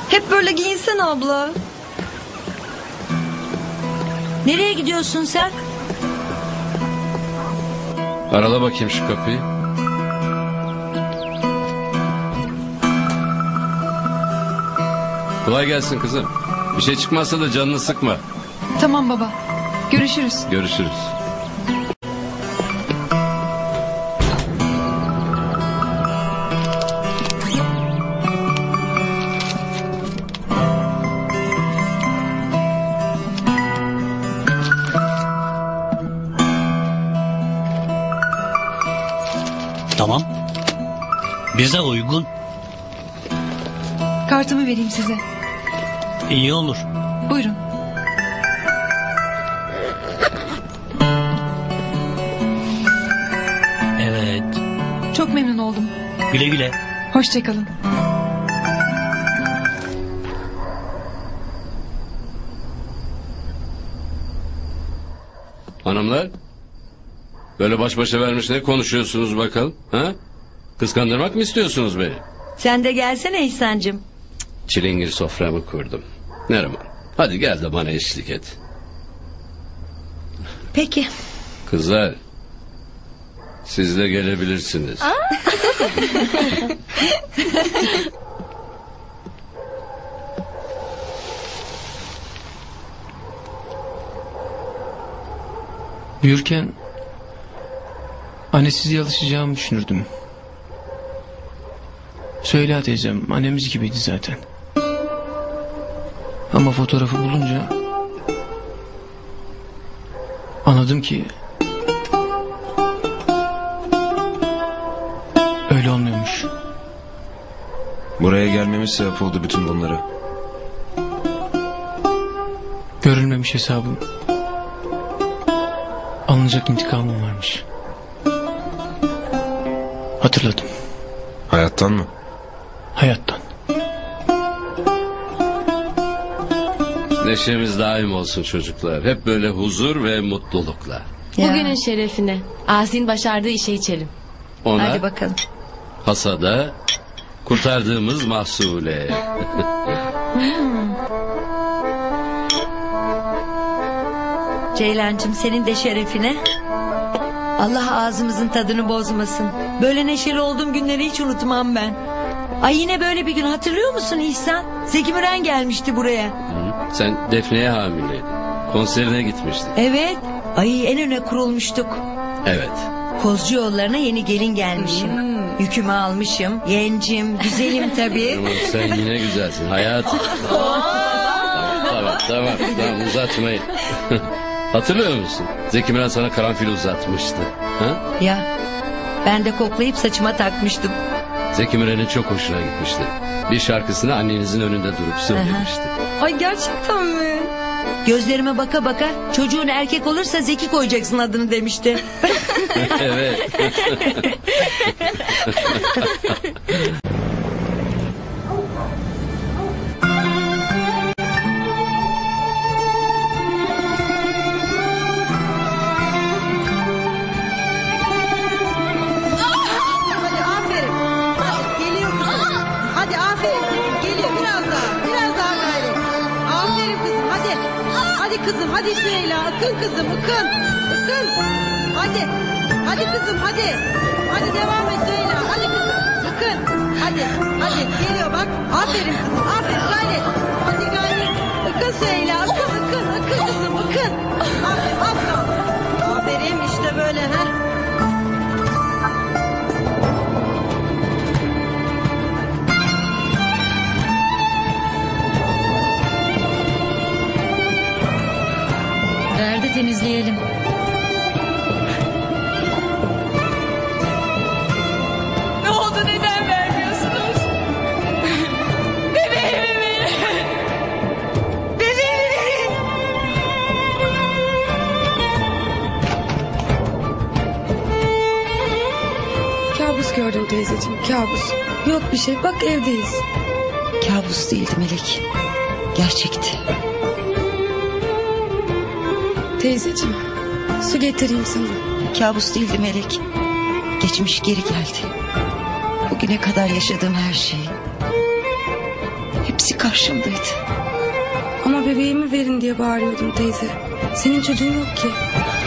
Hep böyle giyinsene abla. Nereye gidiyorsun sen? Arala bakayım şu kapıyı. Kolay gelsin kızım. Bir şey çıkmazsa da canını sıkma. Tamam baba. Görüşürüz. Görüşürüz. Tamam. Bize uygun. Kartımı vereyim size. İyi olur. Buyurun. Evet. Çok memnun oldum. Güle güle. Hoşçakalın. Hanımlar, böyle baş başa vermiş ne konuşuyorsunuz bakalım? Ha? Kıskandırmak mı istiyorsunuz beni? Sen de gelsene İhsan'cığım. Çilingir soframı kurdum. Neriman, hadi gel de bana eşlik et. Peki. Kızlar, siz de gelebilirsiniz. Büyürken annesiz alışacağımı düşünürdüm. Söyle teyzem, annemiz gibiydi zaten. Ama fotoğrafı bulunca anladım ki öyle olmuyormuş. Buraya gelmemiz sebep oldu bütün bunlara. Görülmemiş hesabım. Alınacak intikamım varmış. Hatırladım. Hayattan mı? Hayattan. Neşemiz daim olsun çocuklar. Hep böyle huzur ve mutlulukla. Bugünün şerefine Asin başardığı işe içelim. Ona Hadi bakalım. hasada kurtardığımız mahsule. Ceylancığım senin de şerefine. Allah ağzımızın tadını bozmasın. Böyle neşeli olduğum günleri hiç unutmam ben. Ay yine böyle bir gün hatırlıyor musun İhsan? Zeki Müren gelmişti buraya. Hı? Sen Defne'ye hamileydin. Konserine gitmiştin. Evet. Ay en öne kurulmuştuk. Evet. Kozcu yollarına yeni gelin gelmişim. Yükümü almışım. Yencim, güzelim tabii. Tamam, sen yine güzelsin hayat. Tamam uzatmayın. Hatırlıyor musun? Zeki Müren sana karanfil uzatmıştı. Ha? Ya ben de koklayıp saçıma takmıştım. Zeki Müren'in çok hoşuna gitmişti. Bir şarkısını annenizin önünde durup söylemişti. Ay gerçekten mi? Gözlerime baka baka çocuğun erkek olursa Zeki koyacaksın adını demişti. Evet. Kızım hadi Süheyla, akın kızım, akın. Hadi kızım hadi. Hadi devam et Süheyla, hadi kızım, akın. Hadi geliyor bak. Aferin kızım, aferin gayret. Hadi gayret. Akın Süheyla, akın kızım, akın. Aferin işte böyle ha. Temizleyelim. Ne oldu, neden vermiyorsunuz? Bebeğimi verin. Bebeğimi verin. Kabus gördüm teyzeciğim, kabus. Yok bir şey, bak evdeyiz. Kabus değildi Melek. Gerçekti. Teyzeciğim, su getireyim sana. Kabus değildi Melek. Geçmiş geri geldi. Bugüne kadar yaşadığım her şey. Hepsi karşımdaydı. Ama bebeğimi verin diye bağırıyordum teyze. Senin çocuğun yok ki.